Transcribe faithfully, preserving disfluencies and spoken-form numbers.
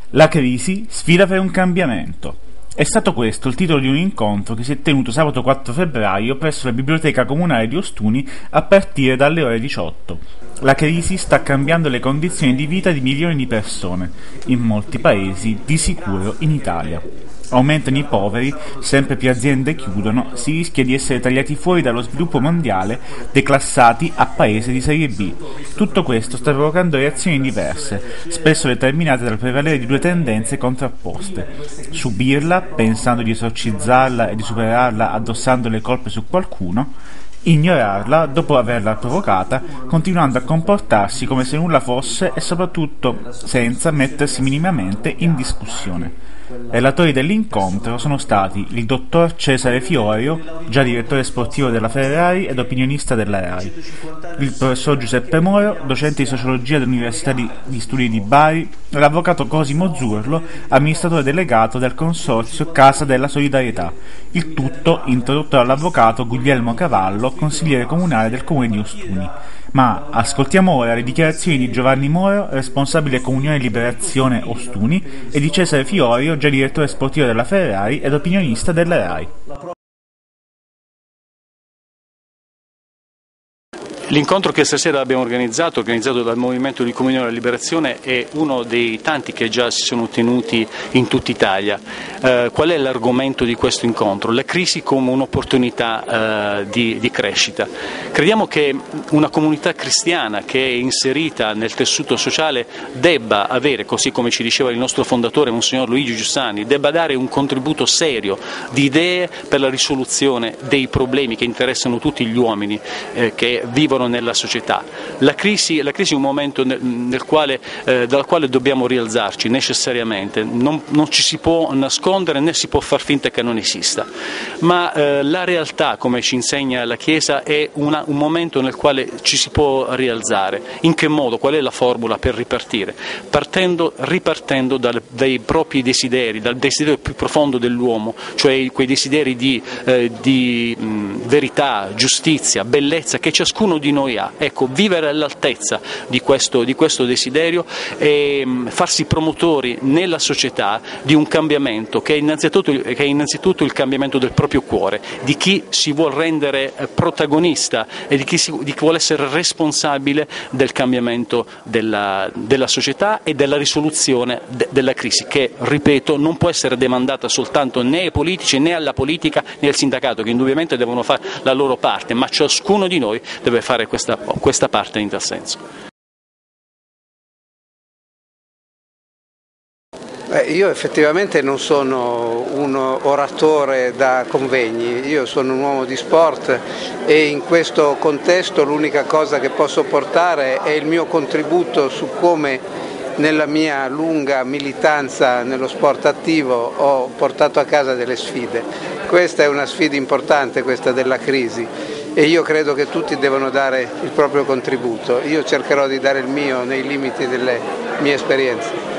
La crisi sfida per un cambiamento. È stato questo il titolo di un incontro che si è tenuto sabato quattro febbraio presso la Biblioteca Comunale di Ostuni a partire dalle ore diciotto. La crisi sta cambiando le condizioni di vita di milioni di persone, in molti paesi, di sicuro in Italia. Aumentano i poveri, sempre più aziende chiudono, si rischia di essere tagliati fuori dallo sviluppo mondiale, declassati a paese di serie B. Tutto questo sta provocando reazioni diverse, spesso determinate dal prevalere di due tendenze contrapposte. Subirla, pensando di esorcizzarla e di superarla addossando le colpe su qualcuno, ignorarla dopo averla provocata, continuando a comportarsi come se nulla fosse e soprattutto senza mettersi minimamente in discussione. Relatori dell'incontro sono stati il dottor Cesare Fiorio, già direttore sportivo della Ferrari ed opinionista della RAI, il professor Giuseppe Moro, docente di sociologia dell'Università di, di Studi di Bari, e l'avvocato Cosimo Zurlo, amministratore delegato del consorzio Casa della Solidarietà, il tutto introdotto dall'avvocato Guglielmo Cavallo, consigliere comunale del comune di Ostuni. Ma ascoltiamo ora le dichiarazioni di Giovanni Moro, responsabile Comunione Liberazione Ostuni, e di Cesare Fiorio, già direttore sportivo della Ferrari ed opinionista della RAI. L'incontro che stasera abbiamo organizzato, organizzato dal Movimento di Comunione e Liberazione, è uno dei tanti che già si sono tenuti in tutta Italia. Eh, qual è l'argomento di questo incontro? La crisi come un'opportunità eh, di, di crescita. Crediamo che una comunità cristiana che è inserita nel tessuto sociale debba avere, così come ci diceva il nostro fondatore, Monsignor Luigi Giussani, debba dare un contributo serio di idee per la risoluzione dei problemi che interessano tutti gli uomini eh, che vivono nella società. La crisi, la crisi è un momento nel, nel quale, eh, dal quale dobbiamo rialzarci necessariamente, non, non ci si può nascondere né si può far finta che non esista, ma eh, la realtà, come ci insegna la Chiesa, è una, un momento nel quale ci si può rialzare. In che modo? Qual è la formula per ripartire? Partendo, ripartendo dal, dai propri desideri, dal desiderio più profondo dell'uomo, cioè quei desideri di, eh, di mh, verità, giustizia, bellezza che ciascuno di noi ha. Ecco, vivere all'altezza di questo, di questo desiderio e mh, farsi promotori nella società di un cambiamento che è, innanzitutto, che è innanzitutto il cambiamento del proprio cuore, di chi si vuol rendere protagonista e di chi, si, di chi vuole essere responsabile del cambiamento della, della società e della risoluzione de, della crisi, che, ripeto, non può essere demandata soltanto né ai politici né alla politica né al sindacato, che indubbiamente devono fare la loro parte, ma ciascuno di noi deve fare questa, questa parte in tal senso. Beh, io effettivamente non sono un oratore da convegni, io sono un uomo di sport e in questo contesto l'unica cosa che posso portare è il mio contributo su come nella mia lunga militanza nello sport attivo ho portato a casa delle sfide. Questa è una sfida importante, questa della crisi, e io credo che tutti devono dare il proprio contributo. Io cercherò di dare il mio nei limiti delle mie esperienze.